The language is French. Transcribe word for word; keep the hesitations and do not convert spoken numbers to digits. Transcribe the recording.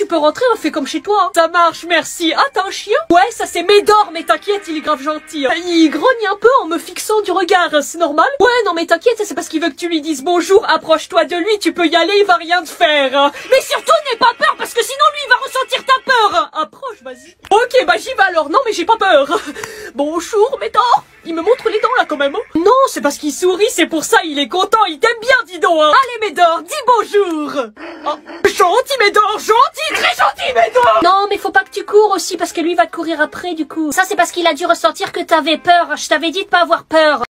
tu peux rentrer, on fait comme chez toi. Hein. Ça marche, merci. Ah, t'as un chien? Ouais, ça c'est Médor, mais t'inquiète, il est grave gentil. Il grogne un peu en me fixant du regard, c'est normal? Ouais, non mais t'inquiète, c'est parce qu'il veut que tu lui dises bonjour, approche-toi de lui, tu peux y aller, il va rien te faire. Mais surtout, n'aie pas peur, parce que sinon lui, il va ressentir ta peur. Approche, vas-y. Ok, bah j'y vais alors. Non, mais j'ai pas peur. Bonjour, Médor. Il me montre les dents là quand même. Hein. Non, c'est parce qu'il sourit, c'est pour ça, il est content, il t'aime bien, dis donc. Hein. Allez, Médor, dis bonjour. Oh, gentil, Médor, gentil, très gentil, Médor. Non, mais faut pas que tu cours aussi, parce que lui va te courir après, du coup. Ça, c'est parce qu'il a dû ressentir que t'avais peur. Je t'avais dit de pas avoir peur.